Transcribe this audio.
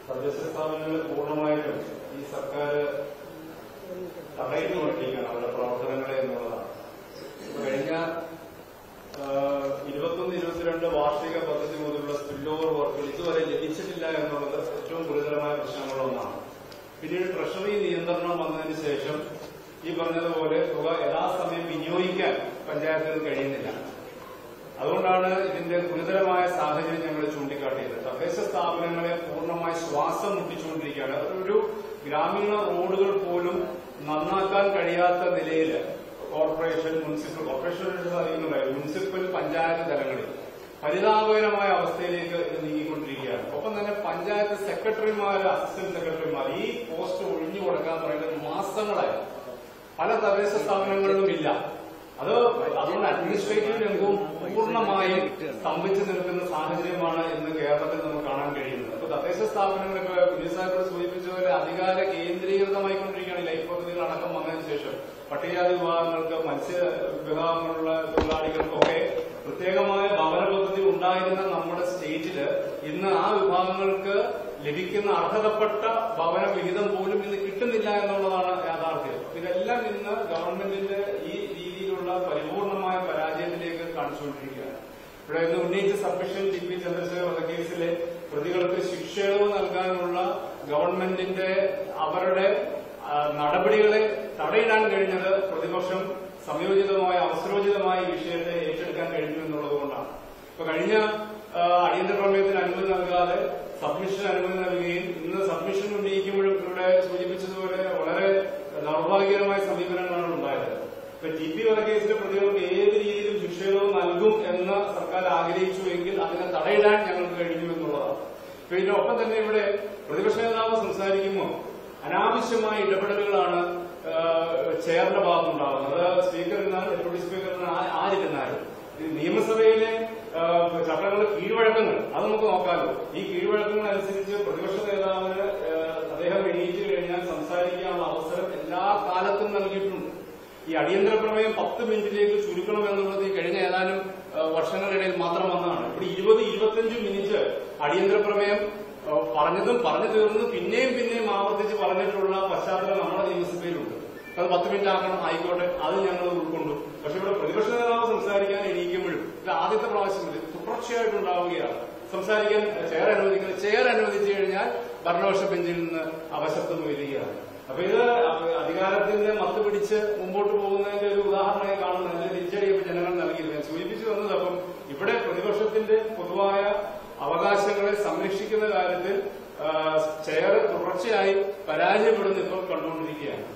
തദ്ദേശ സ്ഥാപനങ്ങൾ പൂർണ്ണമായിട്ടും ഈ സർക്കാർ തടയിട്ടുകൊണ്ടിരിക്കുകയാണ് അവരുടെ പ്രവർത്തനങ്ങളെ എന്നുള്ളതാണ്. കഴിഞ്ഞ 21-22 വാർഷിക പദ്ധതി മുതലുള്ള സ്പിൽ ഓവർ വർക്കുകൾ ഇതുവരെ ലഭിച്ചിട്ടില്ല എന്നുള്ളത് ഏറ്റവും ഗുരുതരമായ പ്രശ്നങ്ങളൊന്നാണ്. പിന്നീട് ട്രഷറി നിയന്ത്രണം വന്നതിന് ശേഷം ഈ പറഞ്ഞതുപോലെ തുക യഥാസമയം വിനിയോഗിക്കാൻ പഞ്ചായത്തിന് കഴിയുന്നില്ല. അതുകൊണ്ടാണ് ഇതിന്റെ ഗുരുതരമായ സാഹചര്യം ഞങ്ങൾ ചൂണ്ടിക്കാട്ടിയത്. തദ്ദേശ സ്ഥാപനങ്ങളെ പൂർണ്ണമായി ശ്വാസം മുട്ടിച്ചുകൊണ്ടിരിക്കുകയാണ്. ഒരു ഗ്രാമീണ റോഡുകൾ പോലും നന്നാക്കാൻ കഴിയാത്ത നിലയിൽ കോർപ്പറേഷൻ, മുനിസിപ്പൽ പഞ്ചായത്ത് തലങ്ങളിൽ പരിതാപകരമായ അവസ്ഥയിലേക്ക് ഇത് നീങ്ങിക്കൊണ്ടിരിക്കുകയാണ്. ഒപ്പം തന്നെ പഞ്ചായത്ത് സെക്രട്ടറിമാർ, അസിസ്റ്റന്റ് സെക്രട്ടറിമാർ ഈ പോസ്റ്റ് ഒഴിഞ്ഞു കൊടുക്കാൻ പറയുന്നത് മാസങ്ങളായി പല തദ്ദേശ സ്ഥാപനങ്ങളിലും ഇല്ല. അതുകൊണ്ട് അഡ്മിനിസ്ട്രേറ്റീവ് രംഗവും പൂർണ്ണമായും സ്തംഭിച്ചു നിൽക്കുന്ന സാഹചര്യമാണ് ഇന്ന് കേരളത്തിൽ നമുക്ക് കാണാൻ കഴിയുന്നത്. അപ്പൊ തദ്ദേശ സ്ഥാപനങ്ങളൊക്കെ പോലീസുകാരോട് സൂചിപ്പിച്ചതുപോലെ അധികാര കേന്ദ്രീകൃതമായിക്കൊണ്ടിരിക്കുകയാണ്. ലൈഫ് പദ്ധതികൾ അടക്കം വന്നതിന് ശേഷം പട്ടികജാതി വിഭാഗങ്ങൾക്ക്, മത്സ്യ വിഭാഗങ്ങളുള്ള തൊഴിലാളികൾക്കൊക്കെ പ്രത്യേകമായ ഭവന പദ്ധതി ഉണ്ടായിരുന്ന നമ്മുടെ സ്റ്റേറ്റില് ഇന്ന് ആ വിഭാഗങ്ങൾക്ക് ലഭിക്കുന്ന അർഹതപ്പെട്ട ഭവന വിഹിതം പോലും ഇന്ന് കിട്ടുന്നില്ല എന്നുള്ളതാണ് യാഥാർത്ഥ്യം. ഇതെല്ലാം ഇന്ന് ഗവൺമെന്റിന്റെ ഈ രീതിയിലുള്ള പരിപൂർണമായ പരാജയത്തിലേക്ക് കാണിച്ചുകൊണ്ടിരിക്കുകയാണ്. ഇവിടെ ഇന്ന് ഉന്നയിച്ച സബ്മിഷൻ ടി.പി. ചന്ദ്രശേഖർ വധക്കേസിലെ പ്രതികൾക്ക് ശിക്ഷയിളവ് നൽകാനുള്ള ഗവൺമെന്റിന്റെ അവരുടെ നടപടികളെ തടയിടാൻ കഴിഞ്ഞത് പ്രതിപക്ഷം സംയോജിതമായ അവസരോചിതമായ വിഷയത്തെ ഏറ്റെടുക്കാൻ കഴിഞ്ഞു എന്നുള്ളതുകൊണ്ടാണ്. ഇപ്പൊ കഴിഞ്ഞ അടിയന്തര പ്രമേയത്തിന് അനുമതി നൽകാതെ സബ്മിഷൻ അനുമതി നൽകുകയും ഇന്ന് സബ്മിഷൻ ഉന്നയിക്കുമ്പോഴും ഇവിടെ സൂചിപ്പിച്ചതുപോലെ വളരെ ദൗർഭാഗ്യകരമായ സമീപനങ്ങളാണ് ഉണ്ടായത്. ഇപ്പൊ ടി.പി. വധക്കേസിലെ പ്രതികൾക്ക് ഏത് രീതിയിലും ശിക്ഷയിളവ് നൽകും എന്ന് സർക്കാർ ആഗ്രഹിച്ചുവെങ്കിൽ അതിനെ തടയിടാൻ ഞങ്ങൾക്ക് കഴിഞ്ഞു എന്നുള്ളതാണ്. ഇപ്പൊ ഇതിനൊപ്പം തന്നെ ഇവിടെ പ്രതിപക്ഷ നേതാവ് സംസാരിക്കുമ്പോൾ അനാവശ്യമായ ഇടപെടലുകളാണ് ചെയറിന്റെ ഭാഗത്തുണ്ടാകുന്നത്. അത് സ്പീക്കർ ഇരുന്നാലും ഡെപ്യൂട്ടി സ്പീക്കർ ആരിരുന്നാലും നിയമസഭയിലെ ചട്ടങ്ങളുടെ കീഴ്വഴക്കങ്ങൾ അത് നമുക്ക് നോക്കാമല്ലോ. ഈ കീഴ്വഴക്കങ്ങൾ അനുസരിച്ച് പ്രതിപക്ഷ നേതാവിന് അദ്ദേഹം എണീറ്റ് കഴിഞ്ഞാൽ സംസാരിക്കാനുള്ള അവസരം എല്ലാ കാലത്തും നൽകിയിട്ടുണ്ട്. ഈ അടിയന്തര പ്രമേയം 10 മിനിറ്റിലേക്ക് ചുരുക്കണമെന്നുള്ളത് ഈ കഴിഞ്ഞ ഏതാനും വർഷങ്ങളിടയിൽ മാത്രം വന്നതാണ്. ഇവിടെ 20-25 മിനിറ്റ് അടിയന്തര പ്രമേയം പറഞ്ഞതും പറഞ്ഞു തീർന്നതും പിന്നെയും ആവർത്തിച്ച് പറഞ്ഞിട്ടുള്ള പശ്ചാത്തലം നമ്മുടെ നിയമസഭയിലുണ്ട്. അത് 10 മിനിറ്റ് ആക്കണം, ആയിക്കോട്ടെ, അത് ഞങ്ങൾ ഉൾക്കൊണ്ടു. പക്ഷെ ഇവിടെ പ്രതിപക്ഷ നേതാവ് സംസാരിക്കാൻ എണീക്കുമ്പോഴും ഇത് ആദ്യത്തെ പ്രാവശ്യം തുടർച്ചയായിട്ടുണ്ടാവുകയാണ്. സംസാരിക്കാൻ ചെയർ അനുവദിച്ചു കഴിഞ്ഞാൽ ഭരണപക്ഷ ബെഞ്ചിൽ നിന്ന് അപശബ്ദം ഉയരുകയാണ്. അപ്പൊ ഇത് അധികാരത്തിന്റെ മത്ത് പിടിച്ച് മുമ്പോട്ട് പോകുന്നതിന്റെ ഒരു ഉദാഹരണമായി കാണുന്നതിന് തിരിച്ചടിയപ്പോൾ ജനങ്ങൾ നൽകിയിരുന്നു. ഞാൻ സൂചിപ്പിച്ചു വന്നത് അപ്പം ഇവിടെ പ്രതിപക്ഷത്തിന്റെ പൊതുവായ അവകാശങ്ങളെ സംരക്ഷിക്കുന്ന കാര്യത്തിൽ ചെയർ തുടർച്ചയായി പരാജയപ്പെടുന്ന ഇപ്പോൾ കണ്ടുകൊണ്ടിരിക്കുകയാണ്.